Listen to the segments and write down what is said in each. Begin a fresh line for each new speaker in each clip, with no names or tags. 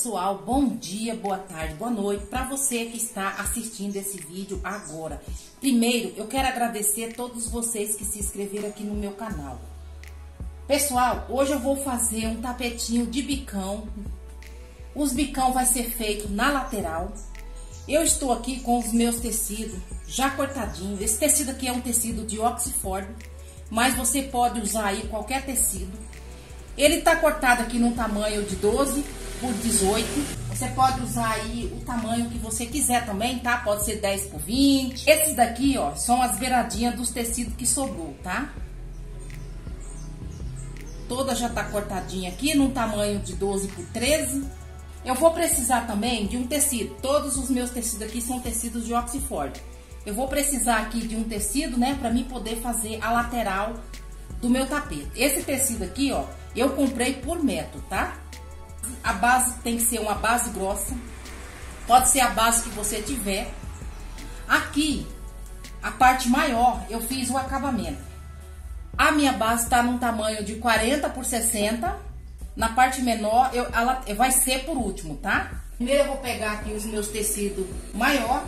pessoal, bom dia, boa tarde, boa noite para você que está assistindo esse vídeo agora. Primeiro, eu quero agradecer a todos vocês que se inscreveram aqui no meu canal. Pessoal, hoje eu vou fazer um tapetinho de bicão. Os bicão vai ser feito na lateral. Eu estou aqui com os meus tecidos já cortadinhos. Esse tecido aqui é um tecido de Oxford, mas você pode usar aí qualquer tecido. Ele tá cortado aqui num tamanho de 12 por 18. Você pode usar aí o tamanho que você quiser também, tá? Pode ser 10 por 20. Esses daqui, ó, são as beiradinhas dos tecidos que sobrou, tá? Toda já tá cortadinha aqui num tamanho de 12 por 13. Eu vou precisar também de um tecido. Todos os meus tecidos aqui são tecidos de Oxford. Eu vou precisar aqui de um tecido, né, pra mim poder fazer a lateral do meu tapete. Esse tecido aqui, ó, eu comprei por metro, tá? A base tem que ser uma base grossa. Pode ser a base que você tiver. Aqui, a parte maior, eu fiz o acabamento. A minha base tá num tamanho de 40 por 60. Na parte menor, ela vai ser por último, tá? Primeiro eu vou pegar aqui os meus tecidos maior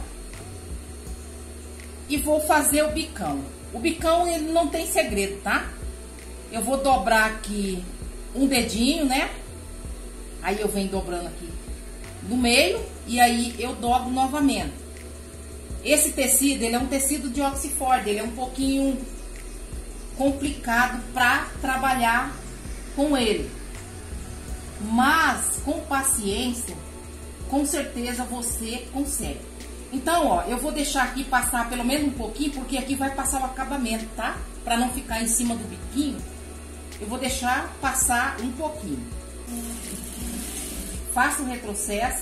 e vou fazer o bicão. O bicão, ele não tem segredo, tá? Eu vou dobrar aqui um dedinho, né? Aí eu venho dobrando aqui no meio e aí eu dobro novamente. Esse tecido, ele é um tecido de Oxford, ele é um pouquinho complicado para trabalhar com ele. Mas com paciência, com certeza você consegue. Então, ó, eu vou deixar aqui passar pelo menos um pouquinho, porque aqui vai passar o acabamento, tá? Para não ficar em cima do biquinho, eu vou deixar passar um pouquinho. Faça o retrocesso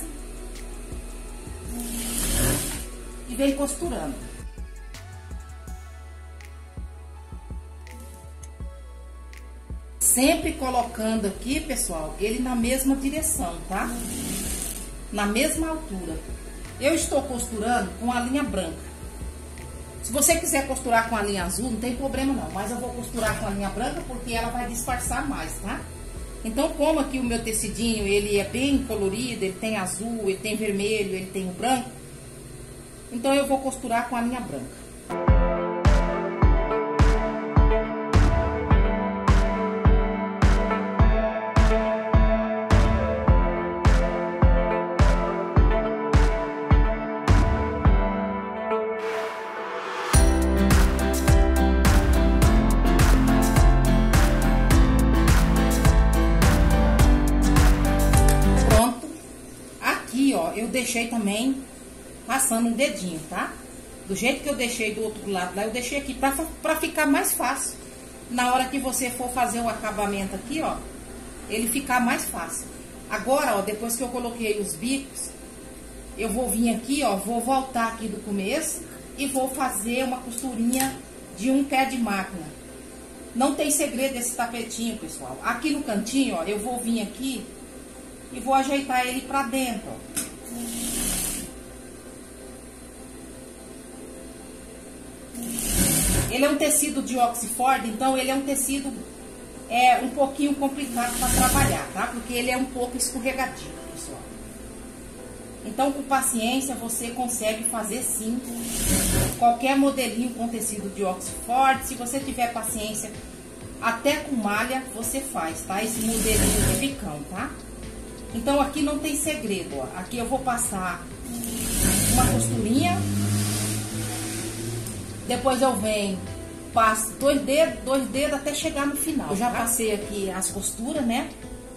e vem costurando. Sempre colocando aqui, pessoal, ele na mesma direção, tá? Na mesma altura. Eu estou costurando com a linha branca. Se você quiser costurar com a linha azul, não tem problema não. Mas eu vou costurar com a linha branca porque ela vai disfarçar mais, tá? Então, como aqui o meu tecidinho, ele é bem colorido, ele tem azul, ele tem vermelho, ele tem o branco. Então, eu vou costurar com a linha branca. Eu deixei também passando um dedinho, tá? Do jeito que eu deixei do outro lado lá, eu deixei aqui pra ficar mais fácil. Na hora que você for fazer o acabamento aqui, ó, ele ficar mais fácil. Agora, ó, depois que eu coloquei os bicos, eu vou vir aqui, ó, vou voltar aqui do começo e vou fazer uma costurinha de um pé de máquina. Não tem segredo esse tapetinho, pessoal. Aqui no cantinho, ó, eu vou vir aqui e vou ajeitar ele pra dentro, ó. Ele é um tecido de Oxford, então ele é um tecido um pouquinho complicado para trabalhar, tá? Porque ele é um pouco escorregadio, pessoal. Então, com paciência, você consegue fazer sim qualquer modelinho com tecido de Oxford. Se você tiver paciência, até com malha você faz, tá? Esse modelinho de bicão, tá? Então, aqui não tem segredo, ó. Aqui eu vou passar uma costurinha. Depois eu venho, passo dois dedos até chegar no final. Eu já passei aqui as costuras, né?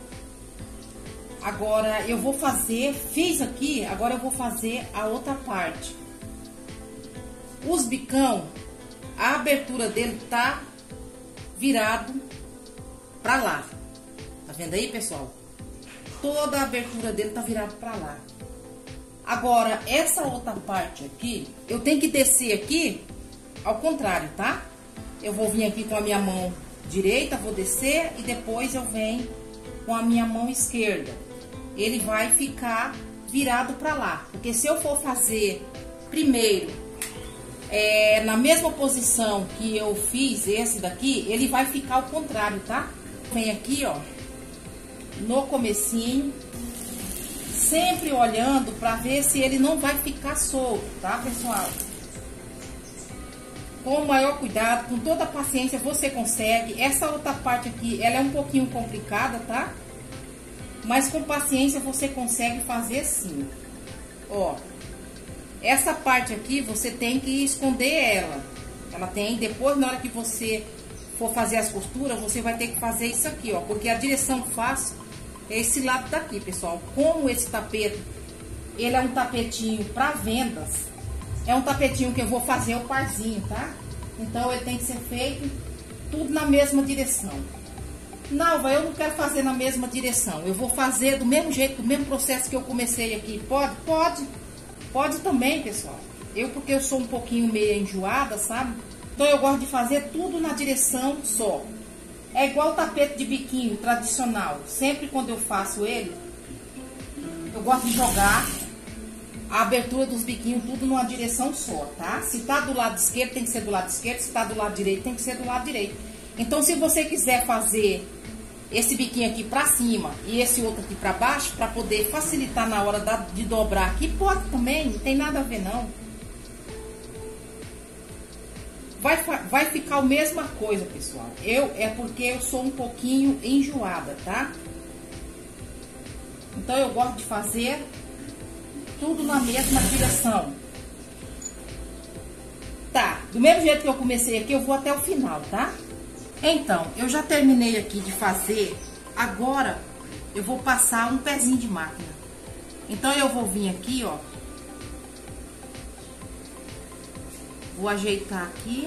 Agora eu vou fazer, fiz aqui, agora eu vou fazer a outra parte. Os bicão, a abertura dele tá virado pra lá. Tá vendo aí, pessoal? Toda a abertura dele tá virada pra lá. Agora, essa outra parte aqui, eu tenho que descer aqui ao contrário, tá? Eu vou vir aqui com a minha mão direita, vou descer e depois eu venho com a minha mão esquerda. Ele vai ficar virado pra lá. Porque se eu for fazer primeiro na mesma posição que eu fiz esse daqui, ele vai ficar ao contrário, tá? Vem aqui, ó, no comecinho, sempre olhando para ver se ele não vai ficar solto, tá, pessoal? Com o maior cuidado, com toda a paciência, você consegue. Essa outra parte aqui, ela é um pouquinho complicada, tá? Mas com paciência você consegue fazer sim. Ó, essa parte aqui você tem que esconder ela. Ela tem, depois na hora que você for fazer as costuras, você vai ter que fazer isso aqui, ó. Porque a direção fácil é esse lado daqui, pessoal. Como esse tapete, ele é um tapetinho para vendas, é um tapetinho que eu vou fazer o parzinho, tá? Então ele tem que ser feito tudo na mesma direção. Nalva, eu não quero fazer na mesma direção. Eu vou fazer do mesmo jeito, do mesmo processo que eu comecei aqui. Pode? Pode. Pode também, pessoal. Porque eu sou um pouquinho meio enjoada, sabe? Então eu gosto de fazer tudo na direção só. É igual o tapete de biquinho tradicional. Sempre quando eu faço ele, eu gosto de jogar a abertura dos biquinhos tudo numa direção só, tá? Se tá do lado esquerdo, tem que ser do lado esquerdo. Se tá do lado direito, tem que ser do lado direito. Então, se você quiser fazer esse biquinho aqui pra cima e esse outro aqui pra baixo, pra poder facilitar na hora de dobrar aqui, pode também, não tem nada a ver não. Vai ficar a mesma coisa, pessoal. É porque eu sou um pouquinho enjoada, tá? Então, eu gosto de fazer tudo na mesma direção. Tá, do mesmo jeito que eu comecei aqui, eu vou até o final, tá? Então, eu já terminei aqui de fazer. Agora, eu vou passar um pezinho de máquina. Então, eu vou vir aqui, ó. Vou ajeitar aqui.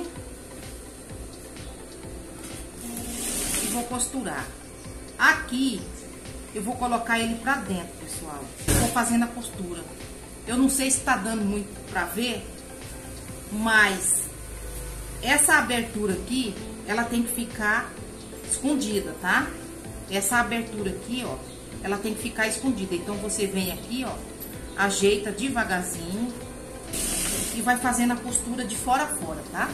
E vou costurar. Aqui, eu vou colocar ele pra dentro, pessoal. Eu vou fazendo a costura. Eu não sei se tá dando muito pra ver, mas essa abertura aqui, ela tem que ficar escondida, tá? Essa abertura aqui, ó, ela tem que ficar escondida. Então, você vem aqui, ó, ajeita devagarzinho e vai fazendo a costura de fora a fora, tá?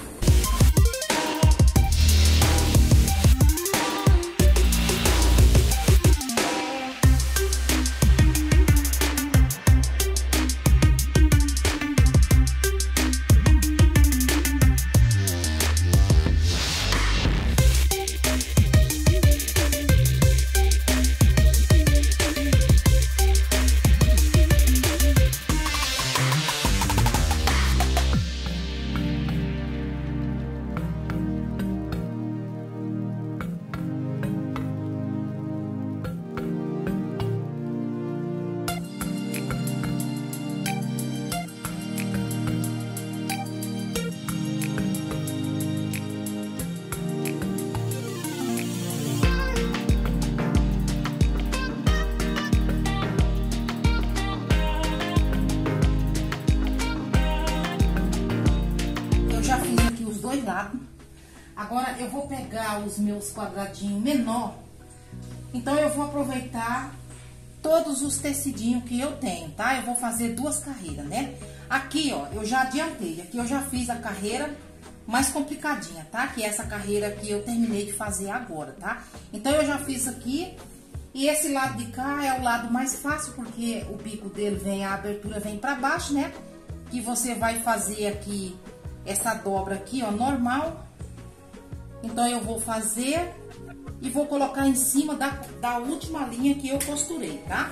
Agora eu vou pegar os meus quadradinhos menor. Então eu vou aproveitar todos os tecidinhos que eu tenho, tá? Eu vou fazer 2 carreiras, né? Aqui, ó, eu já adiantei. Aqui eu já fiz a carreira mais complicadinha, tá? Que é essa carreira que eu terminei de fazer agora, tá? Então eu já fiz aqui. E esse lado de cá é o lado mais fácil, porque o bico dele vem, a abertura vem pra baixo, né? Que você vai fazer aqui essa dobra aqui, ó, normal. Então, eu vou fazer e vou colocar em cima da última linha que eu costurei, tá?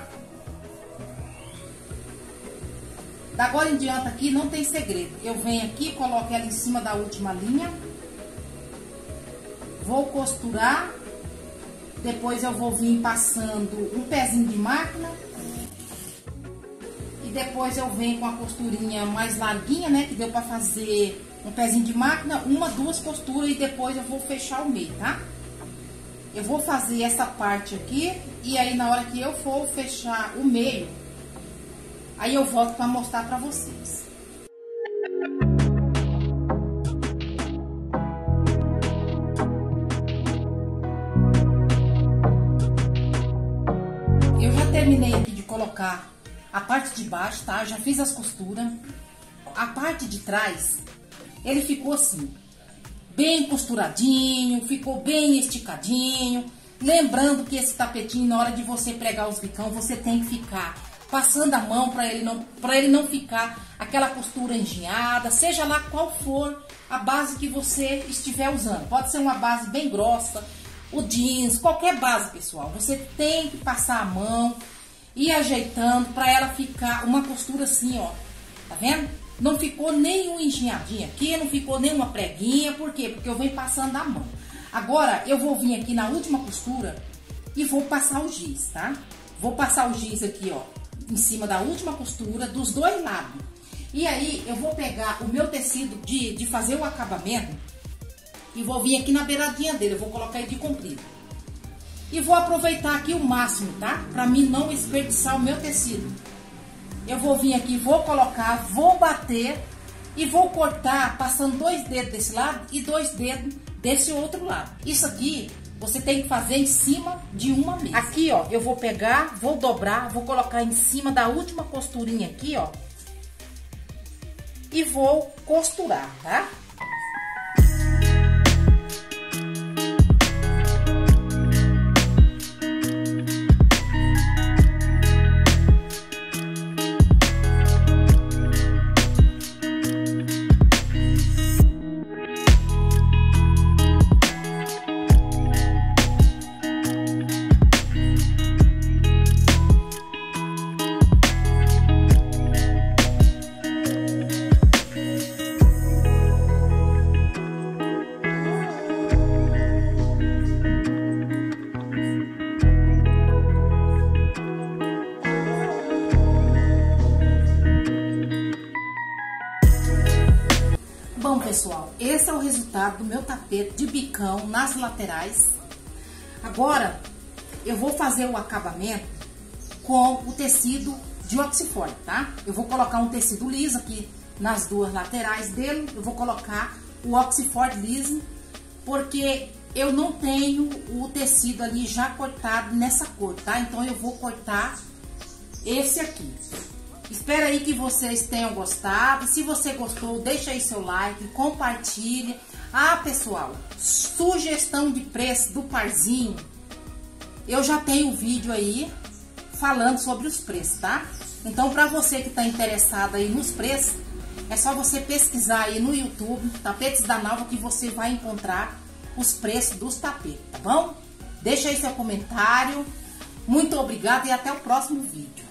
Da agora em diante aqui não tem segredo. Eu venho aqui, coloco ela em cima da última linha. Vou costurar. Depois eu vou vir passando um pezinho de máquina. E depois eu venho com a costurinha mais larguinha, né? Que deu pra fazer um pezinho de máquina, 1, 2 costuras e depois eu vou fechar o meio, tá? Eu vou fazer essa parte aqui e aí na hora que eu for fechar o meio, aí eu volto para mostrar para vocês. Eu já terminei aqui de colocar a parte de baixo, tá? Já fiz as costuras. A parte de trás, ele ficou assim, bem costuradinho, ficou bem esticadinho. Lembrando que esse tapetinho, na hora de você pregar os bicão, você tem que ficar passando a mão para ele não ficar aquela costura engenhada, seja lá qual for a base que você estiver usando. Pode ser uma base bem grossa, o jeans, qualquer base, pessoal. Você tem que passar a mão e ajeitando para ela ficar uma costura assim, ó. Tá vendo? Não ficou nenhum engenhadinho aqui, não ficou nenhuma preguinha. Por quê? Porque eu venho passando a mão. Agora eu vou vir aqui na última costura e vou passar o giz, tá? Vou passar o giz aqui, ó, em cima da última costura dos dois lados. E aí eu vou pegar o meu tecido de fazer o acabamento e vou vir aqui na beiradinha dele. Eu vou colocar ele de comprido. E vou aproveitar aqui o máximo, tá? Pra mim não desperdiçar o meu tecido. Eu vou vir aqui, vou colocar, vou bater e vou cortar passando 2 dedos desse lado e 2 dedos desse outro lado. Isso aqui você tem que fazer em cima de uma mesa. Aqui, ó, eu vou pegar, vou dobrar, vou colocar em cima da última costurinha aqui, ó. E vou costurar, tá? Bom, pessoal, esse é o resultado do meu tapete de bicão nas laterais. Agora, eu vou fazer o acabamento com o tecido de Oxford, tá? Eu vou colocar um tecido liso aqui nas duas laterais dele. Eu vou colocar o Oxford liso, porque eu não tenho o tecido ali já cortado nessa cor, tá? Então, eu vou cortar esse aqui. Espero aí que vocês tenham gostado. Se você gostou, deixa aí seu like, compartilhe. Ah, pessoal, sugestão de preço do parzinho. Eu já tenho um vídeo aí falando sobre os preços, tá? Então, para você que está interessado aí nos preços, é só você pesquisar aí no YouTube, Tapetes da Nalva, que você vai encontrar os preços dos tapetes, tá bom? Deixa aí seu comentário. Muito obrigada e até o próximo vídeo.